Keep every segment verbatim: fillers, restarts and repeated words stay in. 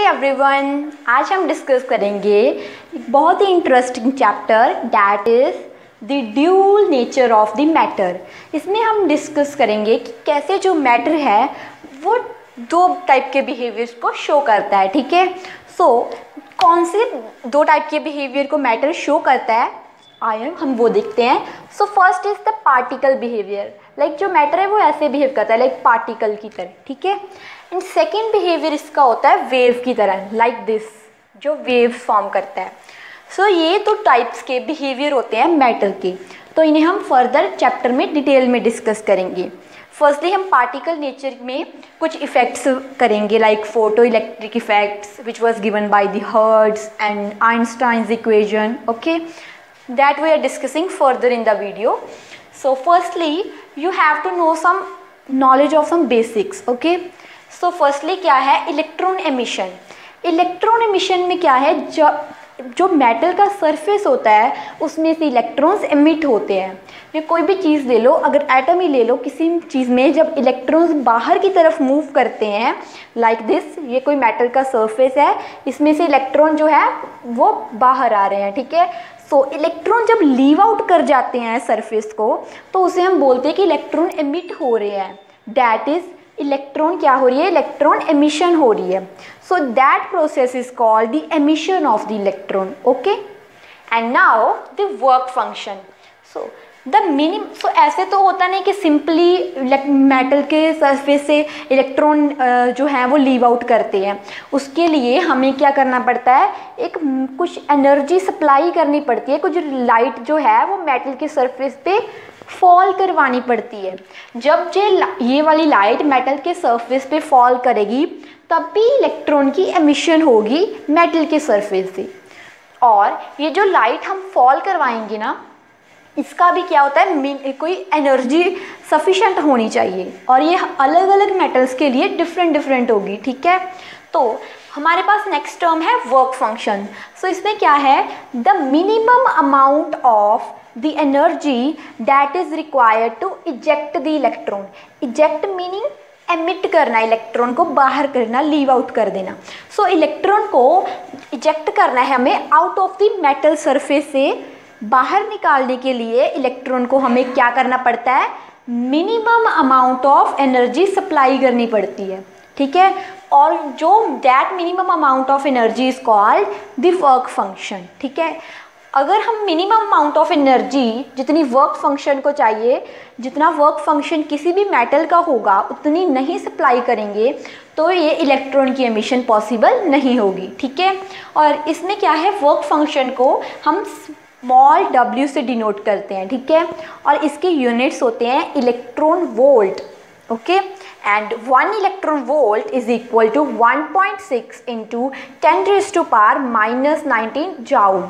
Everyone, आज हम discuss करेंगे एक बहुत ही interesting chapter that is the dual nature of the matter. इसमें हम डिस्कस करेंगे कि कैसे जो मैटर है वो दो टाइप के बिहेवियर्स को शो करता है। ठीक है, सो so, कौन से दो टाइप के बिहेवियर को मैटर शो करता है आइए हम वो देखते हैं। So first is the particle behaviour, like जो मैटर है वो ऐसे बिहेव करता है लाइक पार्टिकल की तरह। ठीक है, एंड सेकेंड बिहेवियर इसका होता है वेव की तरह, लाइक दिस, जो वेव फॉर्म करता है। सो so, ये तो टाइप्स के बिहेवियर होते हैं मैटर के, तो इन्हें हम फर्दर चैप्टर में डिटेल में डिस्कस करेंगे। फर्स्टली हम पार्टिकल नेचर में कुछ इफेक्ट्स करेंगे like photo electric effects which was given by the Hertz and Einstein's equation. Okay, that we are discussing further in the video. So firstly you have to know some knowledge of some basics. Okay, so firstly क्या है electron emission. Electron emission में क्या है, जो जो metal का surface होता है उसमें से इलेक्ट्रॉन्स एमिट होते हैं। ये कोई भी चीज़ ले लो, अगर एटम ही ले लो, किसी चीज़ में जब इलेक्ट्रॉन्स बाहर की तरफ मूव करते हैं लाइक like दिस, ये कोई मेटल का सरफेस है, इसमें से इलेक्ट्रॉन जो है वो बाहर आ रहे हैं। ठीक है, सो so, इलेक्ट्रॉन जब लीव आउट कर जाते हैं सरफेस को तो उसे हम बोलते हैं कि इलेक्ट्रॉन एमिट हो रहे हैं। दैट इज इलेक्ट्रॉन क्या हो रही है, इलेक्ट्रॉन एमिशन हो रही है। So that process is called the emission of the electron. Okay, and now the work function. So the minim so ऐसे तो होता नहीं कि सिंपली मेटल के सरफेस से इलेक्ट्रॉन जो हैं वो लीव आउट करते हैं। उसके लिए हमें क्या करना पड़ता है, एक कुछ एनर्जी सप्लाई करनी पड़ती है, कुछ लाइट जो है वो मेटल के सरफेस पे फॉल करवानी पड़ती है। जब ये ये वाली लाइट मेटल के सरफेस पे फॉल करेगी तब भी इलेक्ट्रॉन की एमिशन होगी मेटल के सरफेस से। और ये जो लाइट हम फॉल करवाएंगे ना, इसका भी क्या होता है, कोई एनर्जी सफिशेंट होनी चाहिए, और ये अलग अलग मेटल्स के लिए डिफरेंट डिफरेंट होगी। ठीक है, तो हमारे पास नेक्स्ट टर्म है वर्क फंक्शन। सो इसमें क्या है, the minimum amount of the energy that is required to eject the electron. Eject meaning emit करना, इलेक्ट्रॉन को बाहर करना, लीव आउट कर देना। सो so, इलेक्ट्रॉन को इजेक्ट करना है हमें out of the metal surface से। बाहर निकालने के लिए इलेक्ट्रॉन को हमें क्या करना पड़ता है, minimum amount of energy supply करनी पड़ती है। ठीक है, और जो that minimum amount of energy is called the work function. ठीक है, अगर हम मिनिमम अमाउंट ऑफ एनर्जी जितनी वर्क फंक्शन को चाहिए, जितना वर्क फंक्शन किसी भी मेटल का होगा उतनी नहीं सप्लाई करेंगे तो ये इलेक्ट्रॉन की एमिशन पॉसिबल नहीं होगी। ठीक है, और इसमें क्या है, वर्क फंक्शन को हम स्मॉल w से डिनोट करते हैं। ठीक है, और इसके यूनिट्स होते हैं electron volt. Okay, and one electron volt is equal to one point six into ten raise to power minus nineteen joule.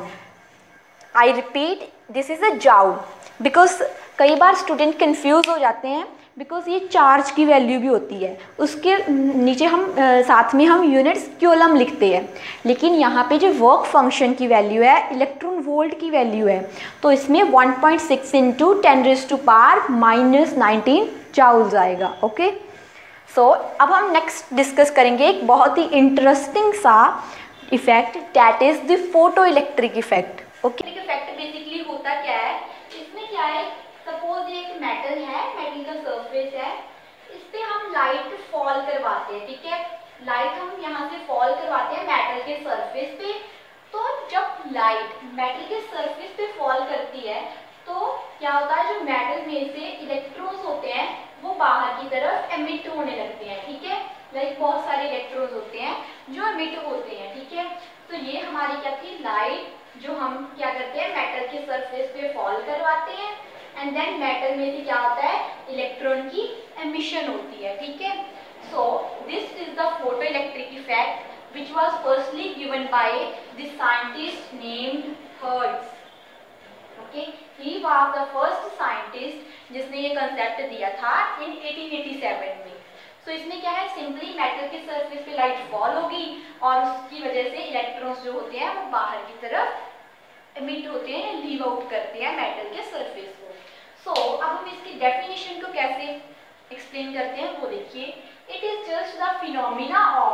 I repeat, this is a joule, because कई बार स्टूडेंट कंफ्यूज हो जाते हैं, because ये charge की value भी होती है, उसके नीचे हम आ, साथ में हम यूनिट्स क्यूलम लिखते हैं, लेकिन यहाँ पे जो वर्क फंक्शन की वैल्यू है इलेक्ट्रॉन वोल्ट की वैल्यू है, तो इसमें one point six into ten raise to power minus nineteen joules आएगा। ओके, सो अब हम नेक्स्ट डिस्कस करेंगे एक बहुत ही इंटरेस्टिंग सा effect, that is the photo electric effect. Okay, effect basically होता क्या है, इसमें क्या है, सपोज ये एक मेटल है, मेटल का सरफेस है, इस पे हम लाइट फॉल करवाते हैं। ठीक है, लाइट हम यहाँ से फॉल करवाते हैं मेटल के सरफेस पे। तो जब लाइट मेटल के सरफेस पे फॉल करती है तो क्या होता है, जो मेटल में से इलेक्ट्रॉन्स होते हैं वो बाहर की तरफ एमिट होने लगते हैं। ठीक है, लाइक बहुत सारे इलेक्ट्रॉन्स होते हैं जो एमिट होते हैं। ठीक है, तो ये हमारी क्या थी, लाइट जो हम क्या करते हैं मेटल के सरफेस पे फॉल करवाते हैं, एंड देन मेटल में से क्या होता है, इलेक्ट्रॉन की एमिशन होती है। ठीक है, so this is the photo electric effect which was firstly given by the scientist named Hertz. Okay, he was the first scientist जिसने ये कंसेप्ट दिया था इन एटीन एटी सेवन में। सो so, इसमें क्या है, सिंपली मेटल के सरफेस पे लाइट फॉल होगी और उसकी वजह से इलेक्ट्रॉन्स जो होते हैं वो बाहर की तरफ एमिट होते हैं, लीव आउट करते हैं मेटल के सरफेस को। सो so, अब हम इसकी डेफिनेशन को कैसे एक्सप्लेन करते हैं वो देखिए। It is just the phenomena of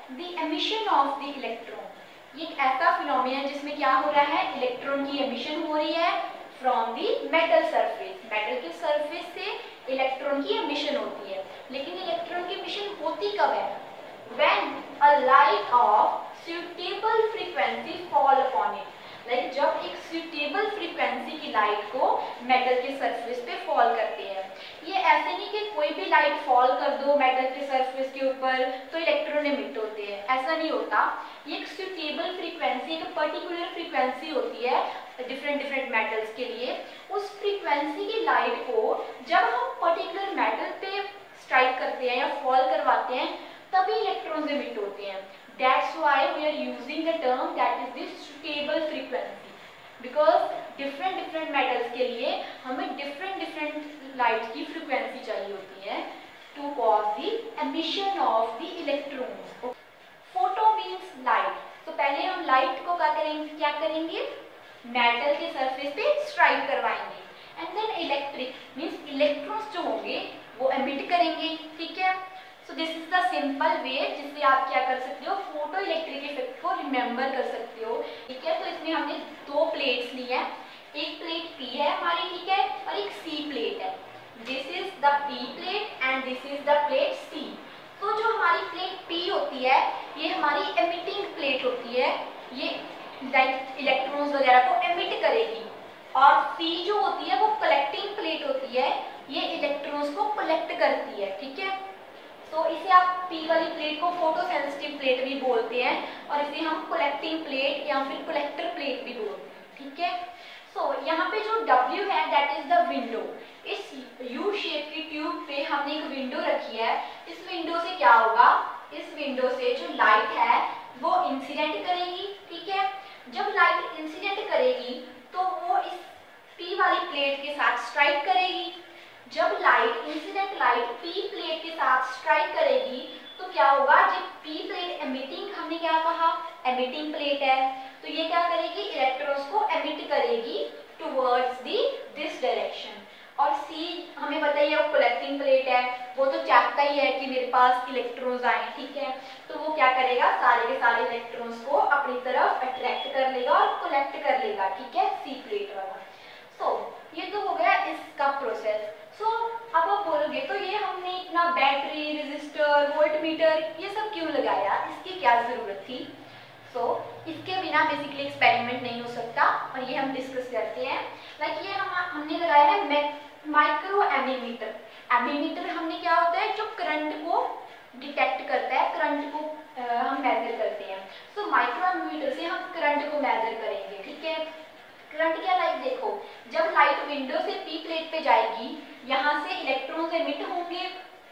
the emission of the electron. ये एक ऐसा फिनोमेना है जिसमें क्या हो रहा है, इलेक्ट्रॉन की एमिशन हो रही है from the metal surface. Metal के सरफेस से इलेक्ट्रॉन की एमिशन होती है। लेकिन इलेक्ट्रॉन की एमिशन होती कब है, when a light of suitable frequency fall upon it। Like like, जब एक suitable frequency की लाइट को मेटल के सरफेस पे फॉल करते हैं। ये ऐसे नहीं कि कोई भी लाइट फॉल कर दो मेटल के सरफेस के ऊपर तो इलेक्ट्रॉन एमिट होते हैं, ऐसा नहीं होता। ये एक suitable frequency, एक पर्टिकुलर फ्रीक्वेंसी होती है डिफरेंट डिफरेंट मेटल्स के लिए। उस फ्रीक्वेंसी की लाइट को जब हम पर्टिकुलर मेटल पे स्ट्राइक करते हैं या फॉल करवाते हैं तभी इलेक्ट्रॉन्स एमिट होते हैं। That's why we are using the term that is the suitable frequency, because different different metals के लिए हमें different different light की frequency चाहिए होती है to cause the emission of the electrons। Photo means light। तो पहले हम light को क्या करेंगे क्या करेंगे metal के surface पे strike करवाएंगे, and then electric means electrons जो होंगे वो emit करेंगे, ठीक है। So this is the simple way जिससे आप क्या कर सकते हो, फोटो इलेक्ट्रिक इफेक्ट को रिमेंबर कर सकते हो, ठीक है। तो इसमें हमने दो प्लेट्स ली है, एक प्लेट पी है हमारी, ठीक है, और एक सी प्लेट है। This is the P plate and this is the plate C. तो जो हमारी प्लेट पी होती है ये हमारी एमिटिंग प्लेट होती है, ये इलेक्ट्रॉन्स वगैरह को एमिट करेगी, और सी जो होती है वो कलेक्टिंग प्लेट होती है, ये इलेक्ट्रॉन्स को कलेक्ट करती है, ठीक है। तो इसे आप पी वाली प्लेट को फोटो सेंसिटिव प्लेट भी बोलते हैं, और इसे हम कलेक्टिंग प्लेट या फिर कलेक्टर प्लेट भी बोलते हैं, ठीक है। सो so, यहाँ पे जो W है दैट इज द विंडो। इस U शेप की ट्यूब पे हमने एक विंडो रखी है। इस विंडो से क्या होगा, इस विंडो से जो लाइट है वो इंसिडेंट करेगी, ठीक है। जब लाइट इंसिडेंट करेगी तो वो इस पी वाली प्लेट के साथ स्ट्राइक करेगी। जब light incident light P plate के साथ स्ट्राइक करेगी तो क्या होगा, जब पी प्लेट एमिटिंग, हमने क्या कहा एमिटिंग प्लेट है, तो ये क्या करेगी इलेक्ट्रॉन्स को एमिट करेगी टुवर्ड्स दी दिस डायरेक्शन। और सी हमें बताइए वो कलेक्टिंग प्लेट है, वो तो चाहता ही है कि मेरे पास इलेक्ट्रॉन्स आए, ठीक है। तो वो क्या करेगा, सारे के सारे इलेक्ट्रॉन्स को अपनी तरफ अट्रैक्ट कर लेगा और कलेक्ट कर लेगा, ठीक है, सी प्लेट वाला। सो so, ये तो हो गया इसका प्रोसेस। सो so, अब आप बोलोगे तो ये हमने इतना बैटरी, रेजिस्टर, वोल्टमीटर ये सब क्यों लगाया, इसकी क्या ज़रूरत थी। सो so, इसके बिना बेसिकली एक्सपेरिमेंट नहीं हो सकता, और ये हम डिस्कस करते हैं। लाइक like ये हम हमने लगाया है माइक्रो एमीमीटर। एमीमीटर हमने क्या होता है, जो करंट को डिटेक्ट करता है, करंट को आ, हम मेजर करते हैं। सो माइक्रो एमीमीटर से हम करंट को मेजर करेंगे, ठीक है। करंट क्या, लाइक देखो जब लाइट विंडो से पी प्लेट पे जाएगी यहाँ से इलेक्ट्रॉन्स एमिट होंगे,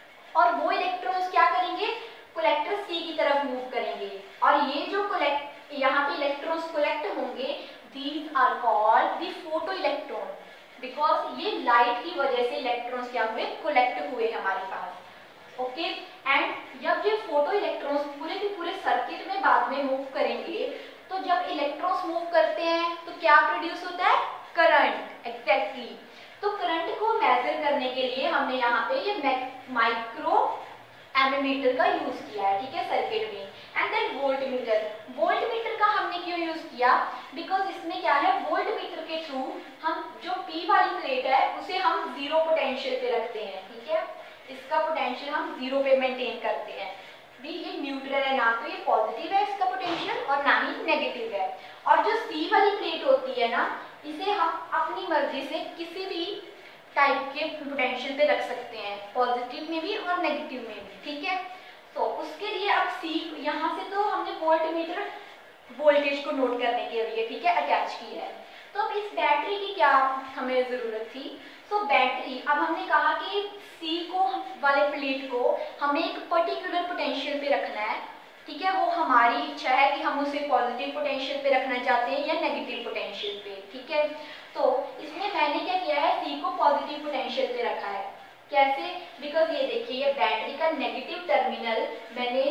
और वो इलेक्ट्रॉन्स क्या करेंगे, कलेक्टर सी की तरफ मूव करेंगे, और ये जो कलेक्ट यहाँ पे इलेक्ट्रॉन्स कलेक्ट होंगे these are called the photo electron, because ये लाइट की वजह से इलेक्ट्रॉन्स क्या हुए, कलेक्ट हुए हमारे पास, ओके। एंड जब ये फोटो इलेक्ट्रॉन्स पूरे के पूरे सर्किट में बाद में मूव करेंगे, तो जब इलेक्ट्रॉन्स मूव करते हैं तो क्या प्रोड्यूस होता है, करंट, एग्जैक्टली। तो करंट को मेजर करने के लिए हमने यहाँ पे ये माइक्रो एमीमीटर का यूज किया है, ठीक है, सर्किट में। And then voltmeter. वोल्टमीटर का हमने क्यों यूज किया, बिकॉज इसमें क्या है, वोल्टमीटर के थ्रू हम जो पी वाली प्लेट है उसे हम जीरो पोटेंशियल पे रखते हैं, ठीक है। इसका पोटेंशियल हम जीरो पे मेंटेन करते हैं। भी ये न्यूट्रल है, ना तो ये पॉजिटिव है इसका पोटेंशियल और ना ही नेगेटिव है। और जो सी वाली प्लेट होती है ना, इसे हम अपनी मर्जी से किसी भी टाइप के पोटेंशियल पे रख सकते हैं, पॉजिटिव में भी और नेगेटिव में भी, ठीक है। तो उसके लिए अब सी यहाँ से तो हमने वोल्टमीटर वोल्टेज को नोट करने के लिए, ठीक है, अटैच की है। तो अब इस बैटरी की क्या हमें ज़रूरत थी। तो बैटरी, अब हमने कहा कि सी को वाले प्लेट को हमें एक पर्टिकुलर पोटेंशियल पे रखना है, ठीक है। वो हमारी इच्छा है कि हम उसे पॉजिटिव पोटेंशियल पे रखना चाहते हैं या नेगेटिव पोटेंशियल पे, ठीक है। तो इसमें मैंने क्या किया है, सी को पॉजिटिव पोटेंशियल पे रखा है। कैसे, बिकॉज ये देखिए ये बैटरी का नेगेटिव टर्मिनल मैंने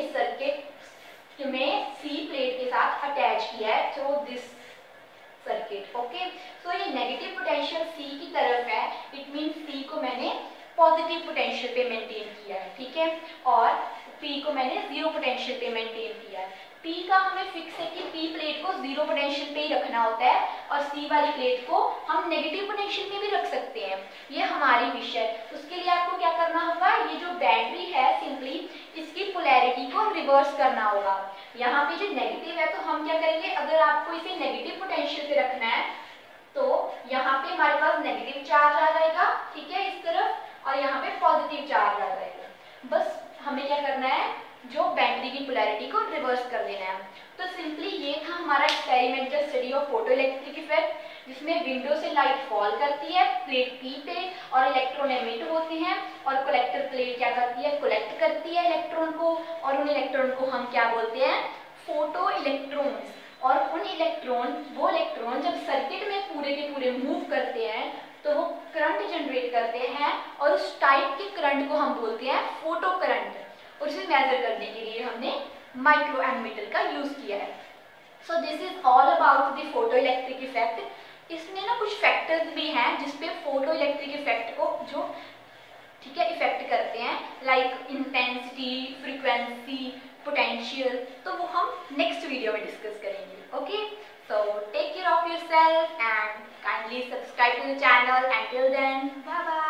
सर्किट में सी प्लेट के साथ अटैच किया है through this circuit, okay. So ये नेगेटिव पोटेंशियल सी की तरफ है, इट मीन्स सी को मैंने पॉजिटिव पोटेंशियल पे मेंटेन किया है, ठीक है। और पी को मैंने जीरो पोटेंशियल पे मेंटेन किया है। पी का हमें फिक्स है कि पी प्लेट को जीरो पोटेंशियल पे ही रखना होता है और सी वाली प्लेट को हम नेगेटिव पोटेंशियल में भी रख सकते हैं। ये हमारी विश है। उसके लिए आपको क्या करना होगा, ये जो बैटरी है सिंपली इसकी पोलैरिटी को रिवर्स करना होगा। यहाँ पे जो नेगेटिव है तो हम क्या करेंगे, अगर आपको इसे नेगेटिव पोटेंशियल पे रखना है तो यहाँ पे हमारे पास नेगेटिव चार्ज आ जाएगा, ठीक है, इस तरफ, और यहाँ पे पॉजिटिव चार्ज आ जाएगा। बस हमें क्या करना है, जो बैटरी की पोलैरिटी को रिवर्स कर देना है। तो सिंपली ये था हमारा experimental study of photo electric effect, जिसमें विंडो से लाइट फॉल करती है प्लेट पी पे और इलेक्ट्रॉन एमिट होते हैं और कलेक्टर प्लेट क्या करती है, कलेक्ट करती है इलेक्ट्रॉन को, और उन इलेक्ट्रॉन को हम क्या बोलते हैं, फोटो इलेक्ट्रॉन्स। और उन इलेक्ट्रॉन वो इलेक्ट्रॉन जब सर्किट में पूरे के पूरे मूव करते हैं तो वो करंट जनरेट करते हैं और उस टाइप के करंट को हम बोलते हैं फोटो करंट। और इसे मेजर करने के लिए हमने माइक्रो एमीटर का यूज किया है। So this is all about the photo electric effect. इसमें ना कुछ फैक्टर्स भी हैं जिसपे फोटो इलेक्ट्रिक इफेक्ट को जो ठीक है इफेक्ट करते हैं, लाइक इंटेंसिटी, फ्रीक्वेंसी, पोटेंशियल, तो वो हम नेक्स्ट वीडियो में डिस्कस करेंगे। Okay, so take care of yourself and kindly subscribe to the channel. And till then bye bye.